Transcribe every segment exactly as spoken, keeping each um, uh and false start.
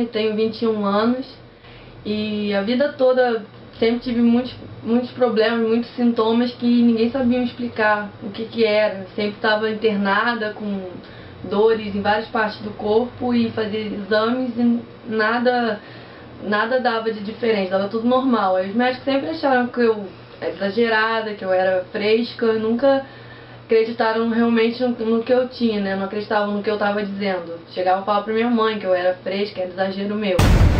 Stephanie, tenho vinte e um anos e a vida toda sempre tive muitos, muitos problemas, muitos sintomas que ninguém sabia explicar o que que era. Sempre estava internada com dores em várias partes do corpo e fazia exames e nada, nada dava de diferente, dava tudo normal. Aí os médicos sempre acharam que eu era exagerada, que eu era fresca, nunca acreditaram realmente no, no que eu tinha, né? Não acreditavam no que eu estava dizendo. Chegava a falar pra minha mãe que eu era fresca, era exagero meu.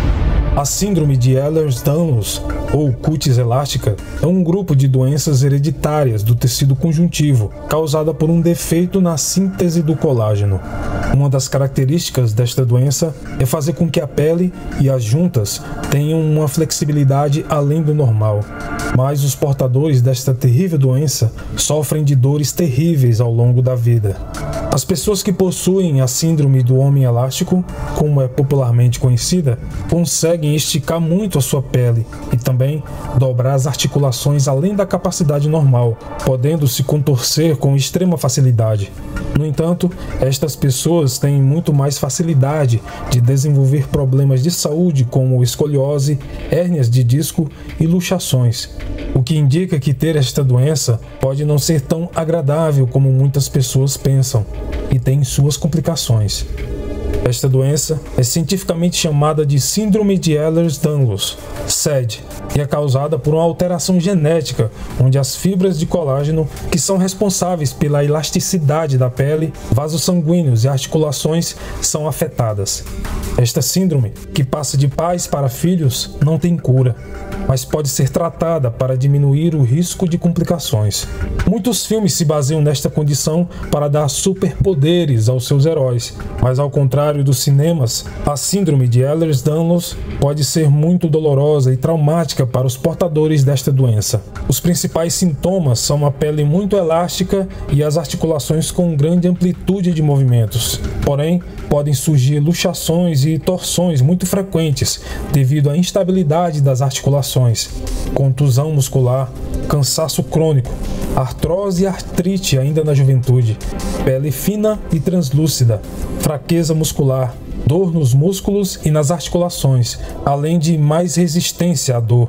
A síndrome de Ehlers-Danlos, ou cutis elástica, é um grupo de doenças hereditárias do tecido conjuntivo, causada por um defeito na síntese do colágeno. Uma das características desta doença é fazer com que a pele e as juntas tenham uma flexibilidade além do normal. Mas os portadores desta terrível doença sofrem de dores terríveis ao longo da vida. As pessoas que possuem a síndrome do homem elástico, como é popularmente conhecida, conseguem esticar muito a sua pele e também dobrar as articulações além da capacidade normal, podendo se contorcer com extrema facilidade. No entanto, estas pessoas têm muito mais facilidade de desenvolver problemas de saúde como escoliose, hérnias de disco e luxações, o que indica que ter esta doença pode não ser tão agradável como muitas pessoas pensam e tem suas complicações. Esta doença é cientificamente chamada de Síndrome de Ehlers-Danlos, S E D, e é causada por uma alteração genética, onde as fibras de colágeno, que são responsáveis pela elasticidade da pele, vasos sanguíneos e articulações, são afetadas. Esta síndrome, que passa de pais para filhos, não tem cura, mas pode ser tratada para diminuir o risco de complicações. Muitos filmes se baseiam nesta condição para dar superpoderes aos seus heróis, mas ao contrário dos cinemas, a síndrome de Ehlers-Danlos pode ser muito dolorosa e traumática para os portadores desta doença. Os principais sintomas são uma pele muito elástica e as articulações com grande amplitude de movimentos. Porém, podem surgir luxações e torções muito frequentes devido à instabilidade das articulações, contusão muscular, cansaço crônico, artrose e artrite ainda na juventude, pele fina e translúcida, fraqueza muscular, dor nos músculos e nas articulações, além de mais resistência à dor.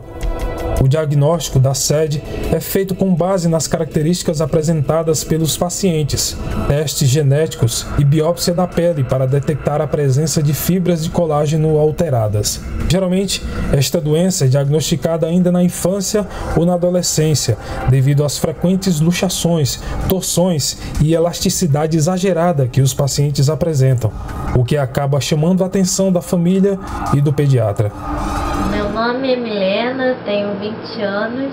O diagnóstico da S E D é feito com base nas características apresentadas pelos pacientes, testes genéticos e biópsia da pele para detectar a presença de fibras de colágeno alteradas. Geralmente, esta doença é diagnosticada ainda na infância ou na adolescência, devido às frequentes luxações, torções e elasticidade exagerada que os pacientes apresentam, o que acaba chamando a atenção da família e do pediatra. Meu nome é Milena, tenho vinte anos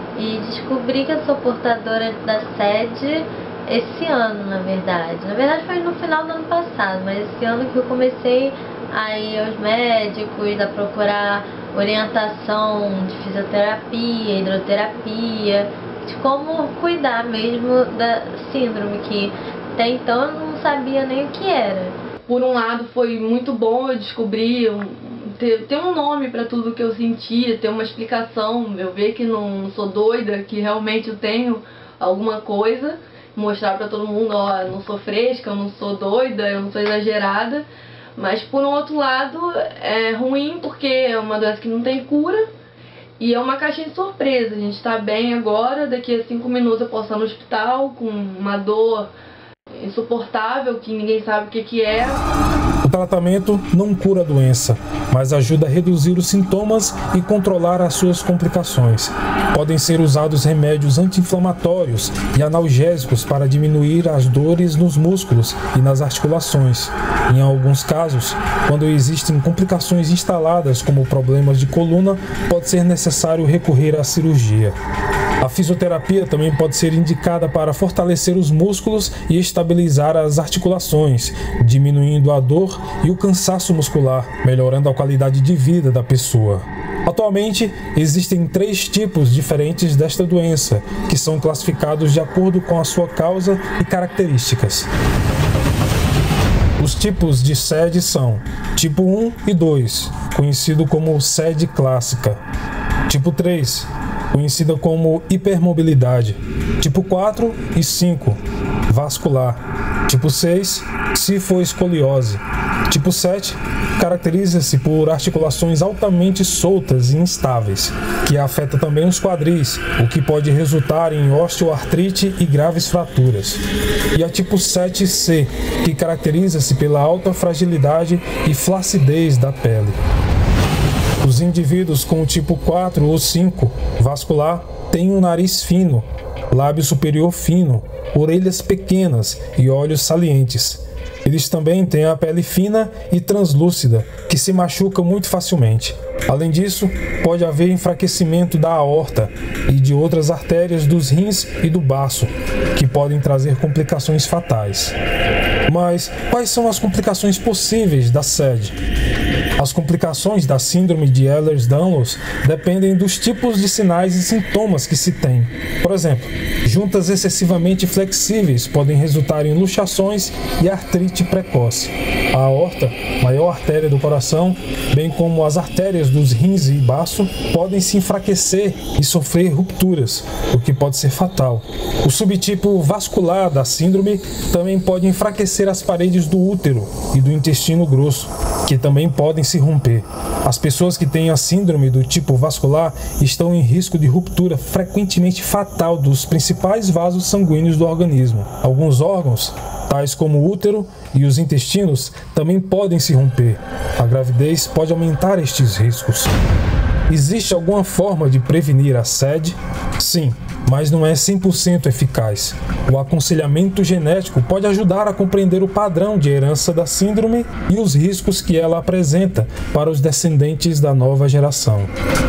e descobri que eu sou portadora da S E D esse ano, na verdade. Na verdade foi no final do ano passado, mas esse ano que eu comecei a ir aos médicos, a procurar orientação de fisioterapia, hidroterapia, de como cuidar mesmo da síndrome, que até então eu não sabia nem o que era. Por um lado foi muito bom eu descobrir um Ter, ter um nome para tudo que eu sentia, ter uma explicação, eu ver que não sou doida, que realmente eu tenho alguma coisa, mostrar para todo mundo, ó, eu não sou fresca, eu não sou doida, eu não sou exagerada. Mas por um outro lado é ruim porque é uma doença que não tem cura e é uma caixinha de surpresa. A gente está bem agora, daqui a cinco minutos eu posso estar no hospital com uma dor insuportável que ninguém sabe o que que é. O tratamento não cura a doença, mas ajuda a reduzir os sintomas e controlar as suas complicações. Podem ser usados remédios anti-inflamatórios e analgésicos para diminuir as dores nos músculos e nas articulações. Em alguns casos, quando existem complicações instaladas como problemas de coluna, pode ser necessário recorrer à cirurgia. A fisioterapia também pode ser indicada para fortalecer os músculos e estabilizar as articulações, diminuindo a dor e o cansaço muscular, melhorando a qualidade de vida da pessoa. Atualmente, existem três tipos diferentes desta doença, que são classificados de acordo com a sua causa e características. Os tipos de S E D são tipo um e dois, conhecido como S E D clássica, tipo três, conhecida como hipermobilidade, tipo quatro e cinco, vascular, tipo seis, cifoescoliose, Tipo sete caracteriza-se por articulações altamente soltas e instáveis, que afeta também os quadris, o que pode resultar em osteoartrite e graves fraturas. E a tipo sete C, que caracteriza-se pela alta fragilidade e flacidez da pele. Os indivíduos com o tipo quatro ou cinco vascular têm um nariz fino, lábio superior fino, orelhas pequenas e olhos salientes. Eles também têm a pele fina e translúcida, que se machuca muito facilmente. Além disso, pode haver enfraquecimento da aorta e de outras artérias dos rins e do baço, que podem trazer complicações fatais. Mas quais são as complicações possíveis da S E D? As complicações da síndrome de Ehlers-Danlos dependem dos tipos de sinais e sintomas que se tem. Por exemplo, juntas excessivamente flexíveis podem resultar em luxações e artrite precoce. A aorta, maior artéria do coração, bem como as artérias dos rins e baço, podem se enfraquecer e sofrer rupturas, o que pode ser fatal. O subtipo vascular da síndrome também pode enfraquecer as paredes do útero e do intestino grosso, que também podem se romper. As pessoas que têm a síndrome do tipo vascular estão em risco de ruptura frequentemente fatal dos principais vasos sanguíneos do organismo. Alguns órgãos, tais como o útero e os intestinos, também podem se romper. A gravidez pode aumentar estes riscos. Existe alguma forma de prevenir a S E D? Sim, mas não é cem por cento eficaz. O aconselhamento genético pode ajudar a compreender o padrão de herança da síndrome e os riscos que ela apresenta para os descendentes da nova geração.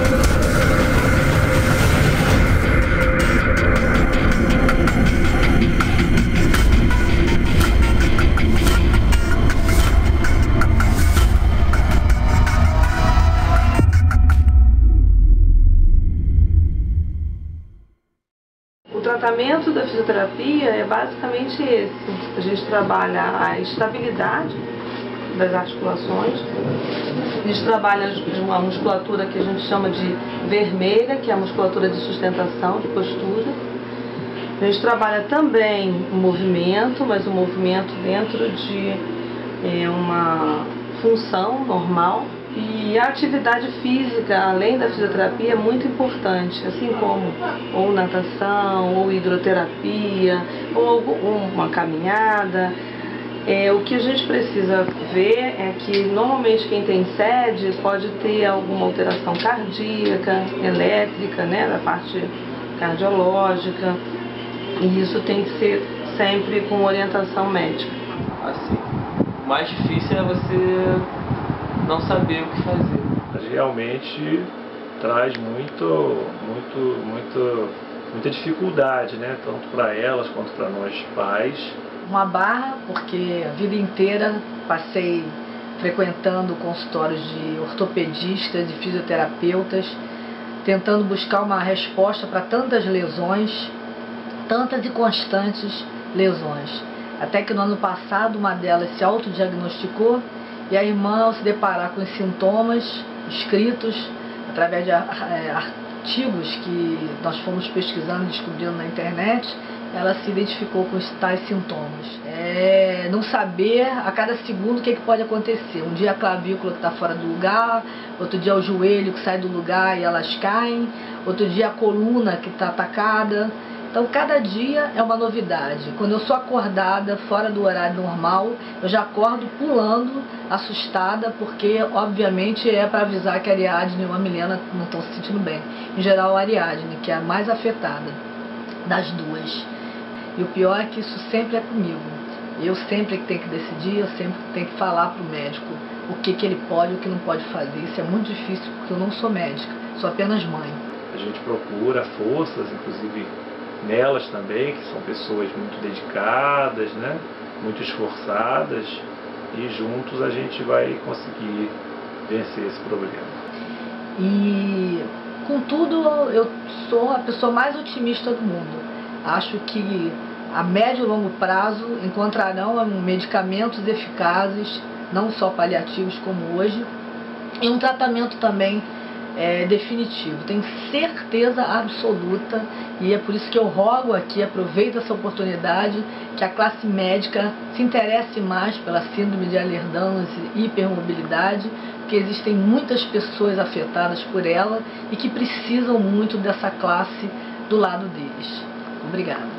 O tratamento da fisioterapia é basicamente esse. A gente trabalha a estabilidade das articulações, a gente trabalha uma musculatura que a gente chama de vermelha, que é a musculatura de sustentação, de postura. A gente trabalha também o movimento, mas o movimento dentro de é, uma função normal. E a atividade física, além da fisioterapia, é muito importante, assim como ou natação, ou hidroterapia, ou uma caminhada. É, o que a gente precisa ver é que normalmente quem tem S E D pode ter alguma alteração cardíaca, elétrica, né, da parte cardiológica, e isso tem que ser sempre com orientação médica. Assim, o mais difícil é você não saber o que fazer. Realmente traz muito, muito, muito, muita dificuldade, né? Tanto para elas quanto para nós pais. Uma barra, porque a vida inteira passei frequentando consultórios de ortopedistas e fisioterapeutas, tentando buscar uma resposta para tantas lesões, tantas e constantes lesões. Até que no ano passado uma delas se autodiagnosticou e a irmã, ao se deparar com os sintomas escritos através de artigos que nós fomos pesquisando e descobrindo na internet, ela se identificou com os tais sintomas. É não saber a cada segundo o que, é que pode acontecer. Um dia a clavícula que está fora do lugar, outro dia o joelho que sai do lugar e elas caem, outro dia a coluna que está atacada. Então, cada dia é uma novidade. Quando eu sou acordada fora do horário normal, eu já acordo pulando, assustada, porque, obviamente, é para avisar que a Ariadne e a Milena não estão se sentindo bem. Em geral, a Ariadne, que é a mais afetada das duas. E o pior é que isso sempre é comigo. Eu sempre que tenho que decidir, eu sempre tenho que falar para o médico o que, que ele pode e o que não pode fazer. Isso é muito difícil, porque eu não sou médica, sou apenas mãe. A gente procura forças, inclusive nelas também, que são pessoas muito dedicadas, né? Muito esforçadas, e juntos a gente vai conseguir vencer esse problema. E, contudo, eu sou a pessoa mais otimista do mundo. Acho que a médio e longo prazo encontrarão medicamentos eficazes, não só paliativos como hoje, e um tratamento também é definitivo, tenho certeza absoluta, e é por isso que eu rogo aqui, aproveito essa oportunidade, que a classe médica se interesse mais pela síndrome de Ehlers-Danlos e hipermobilidade, porque existem muitas pessoas afetadas por ela e que precisam muito dessa classe do lado deles. Obrigada.